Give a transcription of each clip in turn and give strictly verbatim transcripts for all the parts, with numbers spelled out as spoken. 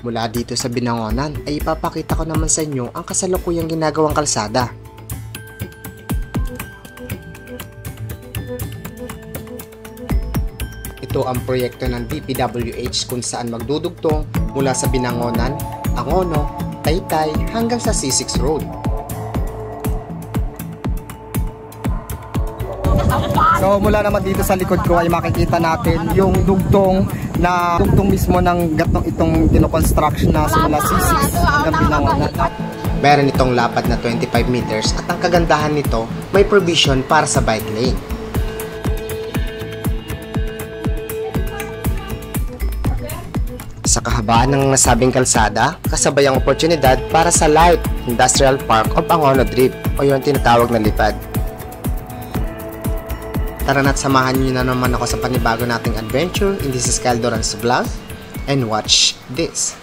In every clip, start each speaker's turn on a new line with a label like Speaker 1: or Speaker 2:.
Speaker 1: Mula dito sa Binangonan ay ipapakita ko naman sa inyo ang kasalukuyang ginagawang kalsada. Ito ang proyekto ng D P W H kung saan magdudugtong mula sa Binangonan, Angono, Taytay hanggang sa C six Road.
Speaker 2: So mula naman dito sa likod ko ay makikita natin yung dugtong na dugtong mismo ng gatong itong kino-construction na simula C six hanggang Binangonan.
Speaker 1: Meron itong lapad na twenty-five meters at ang kagandahan nito may provision para sa bike lane. Sa kahabaan ng nasabing kalsada, kasabay ang oportunidad para sa Light Industrial Park of Angono Drift o yung tinatawag na lipad. Tara na't samahan niyo na naman ako sa panibago nating adventure in this is Caldoran's vlog and watch this.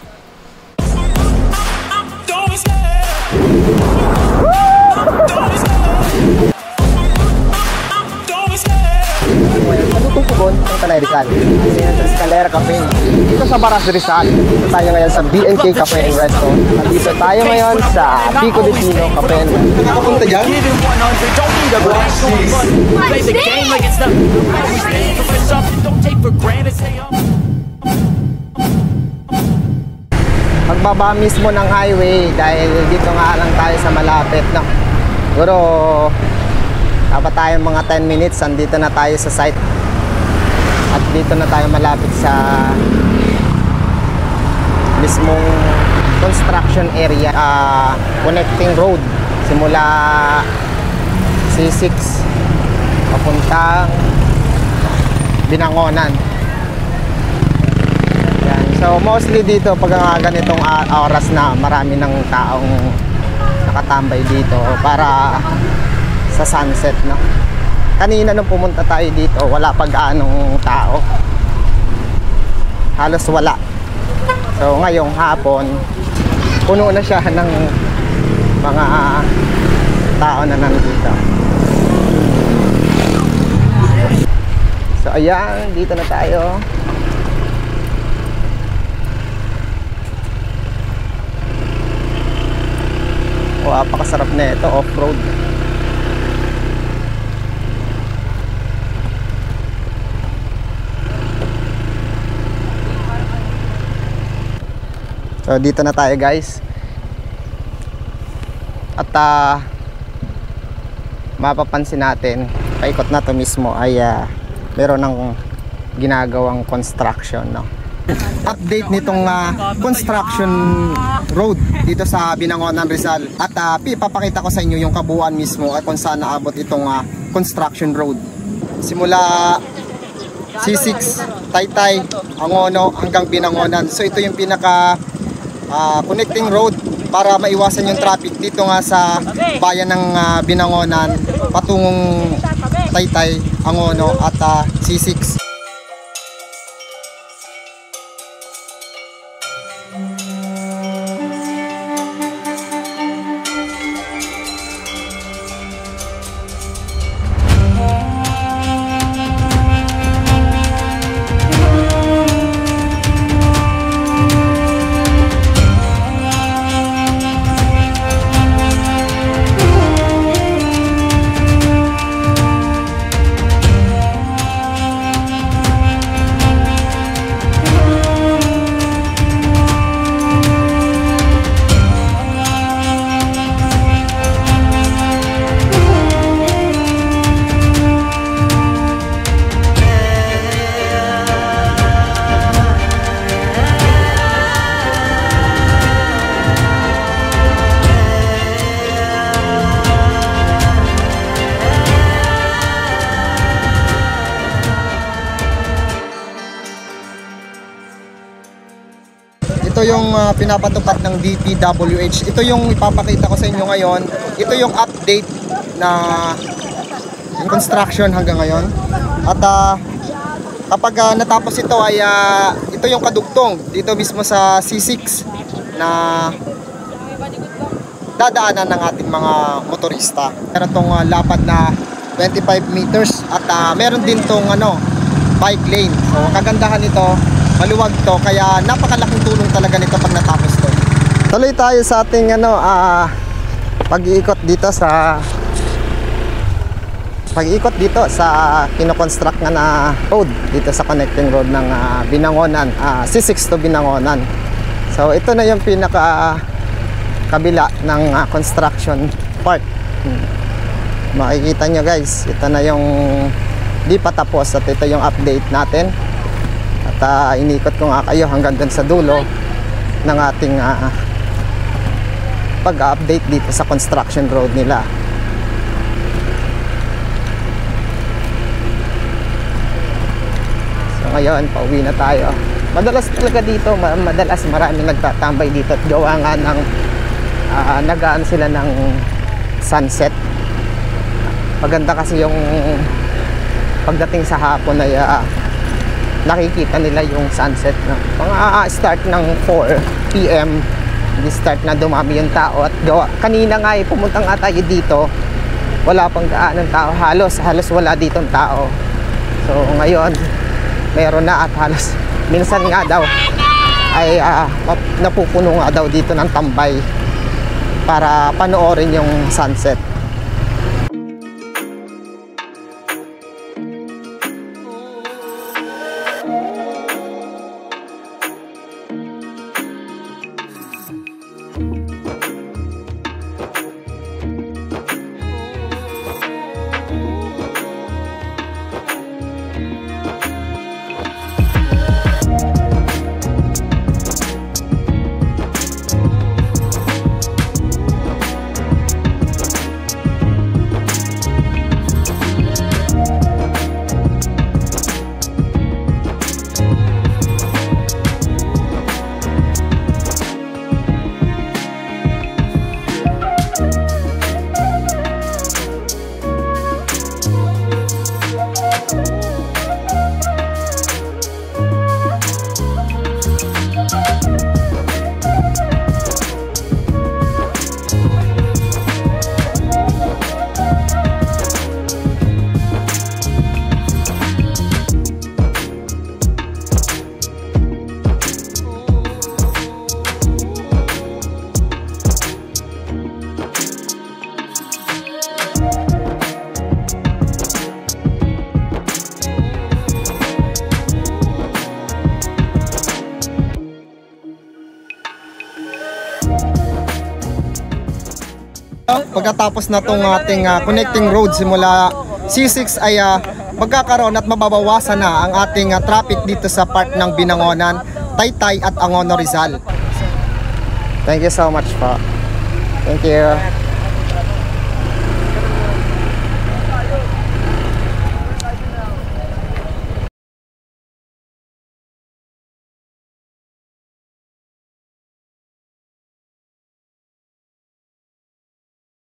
Speaker 2: Malutong pugon ng Tanay Rizal. Kasi nasa Escalera Cafe. Dito sa Baras Rizal. Dito tayo ngayon sa B and K Cafe and Resto. Dito tayo ngayon sa Pico de Pino Cafe and Resto. Nakapunta dyan? Magbaba mismo ng highway dahil dito nga lang tayo sa malapit. No? Siguro dapat tayo mga ten minutes, andito na tayo sa site. At dito na tayo malapit sa mismong construction area, uh, connecting road simula C six papuntang Binangonan. Yan. So mostly dito pag nga ganitong oras na marami ng taong nakatambay dito para sa sunset, no? Kanina nung pumunta tayo dito, wala pa gaanong tao. Halos wala. So ngayong hapon, puno na siya ng mga tao na nandito. So ayan, dito na tayo. Wow, napakasarap na ito, off-road. So dito na tayo guys. At uh, mapapansin natin, paikot na to mismo ay uh, meron ng ginagawang construction, no? Update nitong uh, construction road dito sa Binangonan Rizal. At uh, ipapakita ko sa inyo yung kabuuan mismo at kung saan naabot itong uh, construction road. Simula C six, Taytay, Angono hanggang Binangonan. So ito yung pinaka Uh, connecting road para maiwasan yung traffic dito nga sa bayan ng uh, Binangonan patungong Taytay, Angono at uh, C six. Ito yung uh, pinapatupad ng D P W H. Ito yung ipapakita ko sa inyo ngayon. Ito yung update na yung construction hanggang ngayon. At uh, kapag uh, natapos ito ay uh, ito yung kadugtong dito mismo sa C six na dadaanan ng ating mga motorista. Meron tong uh, lapad na twenty-five meters at uh, meron din tong ano, bike lane. So kagandahan nito, maluwag to, kaya napakalaking tulong talaga nito pag natapos to. Tuloy tayo sa ating ano, uh, pag-iikot dito sa pag-iikot dito sa kinoconstruct nga na road dito sa connecting road ng uh, Binangonan, uh, C six to Binangonan. So ito na yung pinaka kabila ng uh, construction part. Hmm. Makikita nyo guys, ito na yung di pa tapos at ito yung update natin. At uh, inikot ko nga kayo hanggang dun sa dulo ng ating uh, pag-update dito sa construction road nila. Ngayon, pauwi na tayo. Madalas talaga dito, madalas marami nagtatambay dito at gawa nga ng uh, nagaan sila ng sunset. Maganda kasi yung pagdating sa hapon ay uh, nakikita nila yung sunset, no? Mga uh, start ng four p m di start na dumami yung tao at gawa. Kanina nga eh, pumunta nga tayo dito, wala pang daan ng tao, halos halos wala ditong tao. So ngayon meron na at halos minsan nga daw ay uh, napupuno nga daw dito ng tambay para panoorin yung sunset. Pagkatapos na itong ating uh, connecting road simula C six ay uh, magkakaroon at mababawasan na ang ating uh, traffic dito sa part ng Binangonan, Taytay at Angono, Rizal. Thank you so much po. Thank you.